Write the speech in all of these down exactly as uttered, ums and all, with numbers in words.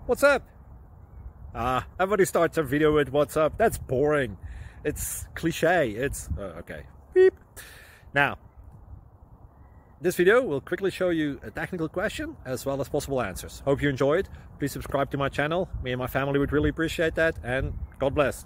What's up? Ah, everybody starts a video with what's up. That's boring. It's cliche. It's uh, okay. Beep. Now, this video will quickly show you a technical question as well as possible answers. Hope you enjoyed. Please subscribe to my channel. Me and my family would really appreciate that, and God bless.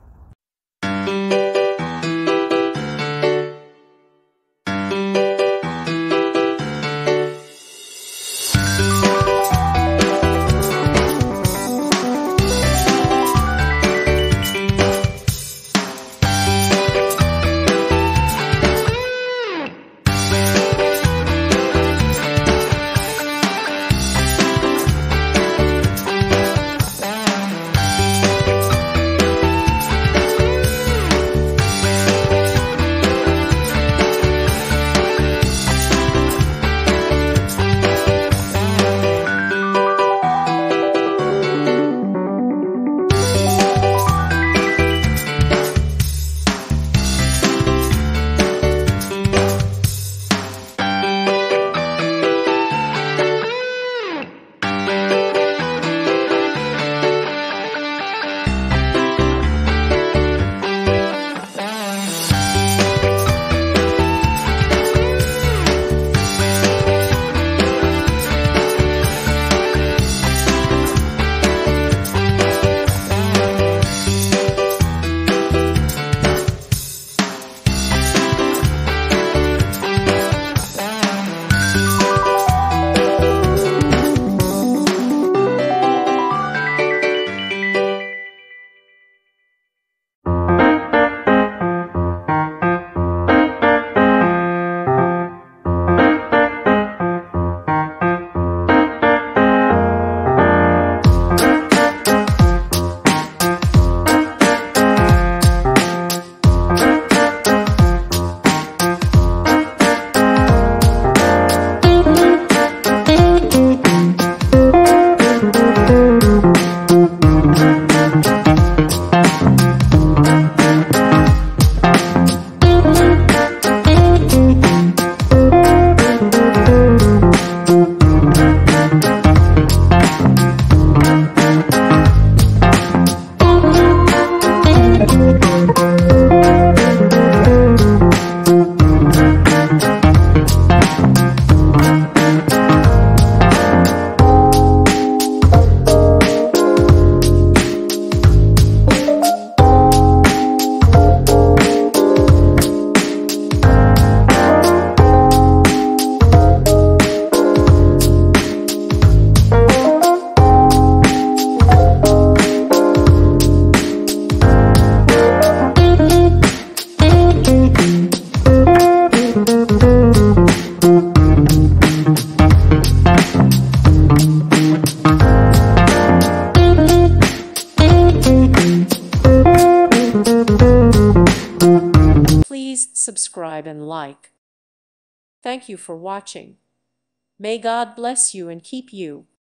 Please subscribe and like. Thank you for watching. May God bless you and keep you.